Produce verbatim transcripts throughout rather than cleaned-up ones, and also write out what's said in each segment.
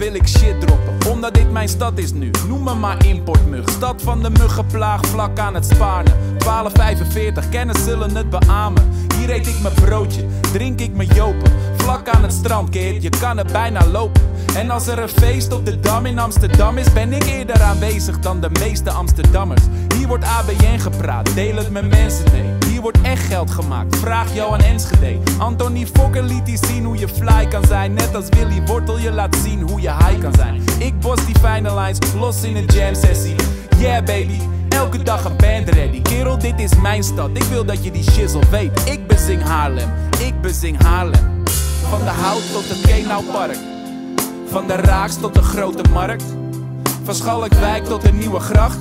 wil ik shit droppen, omdat dit mijn stad is nu. Noem me maar importmug, stad van de muggenplaag vlak aan het Spaarne. twaalf vijfenveertig, kennis zullen het beamen. Hier eet ik mijn broodje, drink ik mijn jopen. Vlak aan het strand, kid, je kan er bijna lopen. En als er een feest op de Dam in Amsterdam is, ben ik eerder aanwezig dan de meeste Amsterdammers. Hier wordt A B N gepraat, deel het met mensen, nee. Hier wordt echt geld gemaakt, vraag Johan Enschede. Anthony Fokker liet die zien hoe je fly kan zijn. Net als Willy Wortel je laat zien hoe je high kan zijn. Ik bos die fijne lines, los in een jam sessie. Yeah baby, elke dag een band ready. Kerel, dit is mijn stad, ik wil dat je die shizzle weet. Ik bezing Haarlem, ik bezing Haarlem. Van de Hout tot het Kenaupark, van de Raaks tot de Grote Markt, van Schalkwijk tot de Nieuwe Gracht.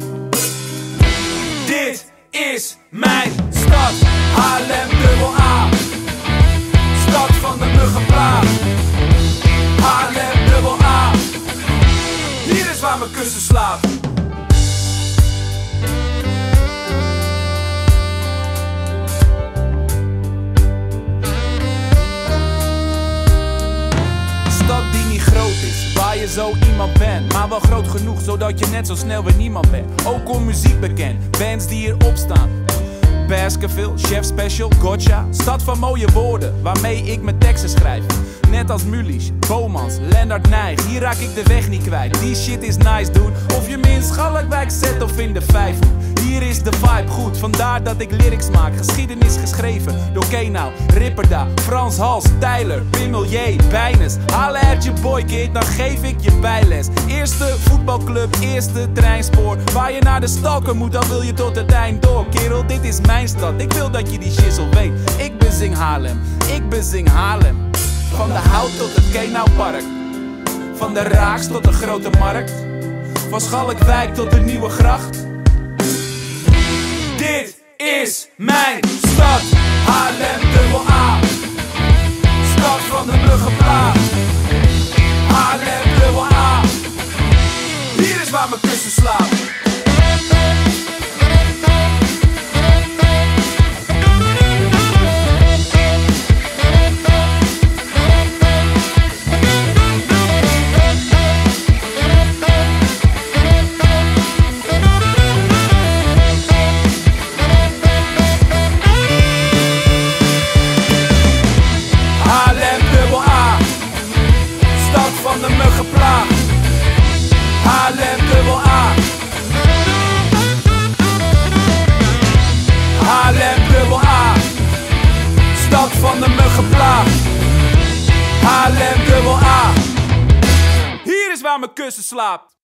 Dit is mijn stad, Haarlem dubbel A. Stad van de muggenplaag, Haarlem dubbel A. Hier is waar mijn kussen slaapt. Stad die niet groot is, waar je zo iemand bent, maar wel groot genoeg zodat je net zo snel weer niemand bent. Ook om muziek bekend, bands die hier opstaan. Baskerville, Chef Special, Gotcha. Stad van mooie woorden, waarmee ik mijn teksten schrijf. Net als Mulisch, Bomans, Lennart Nijg. Hier raak ik de weg niet kwijt, die shit is nice dude. Of je me in Schalkwijk zet of in de Vijfhoek. Hier is de vibe goed, vandaar dat ik lyrics maak. Geschiedenis geschreven door Kenau, Ripperda, Frans Hals, Tyler, Pimmelier, Bijnes. Haal uit je boy kid, dan geef ik je bijles. Eerste voetbalclub, eerste treinspoor. Waar je naar de stalker moet, dan wil je tot het eind door. Kerel, dit is mijn stad, ik wil dat je die shizzle weet. Ik bezing Haarlem, ik bezing Haarlem. Van de Hout tot het Kenaupark, van de Raaks tot de Grote Markt, van Schalkwijk tot de Nieuwe Gracht. Dit is mijn stad, Haarlem dubbel A. Stad van de muggenplaag, Haarlem dubbel A. Hier is waar mijn kussen slaapt. Van de muggenplaag, Haarlem dubbel A. Haarlem dubbel A. Stad van de muggenplaag, Haarlem dubbel A. Hier is waar mijn kussen slaapt.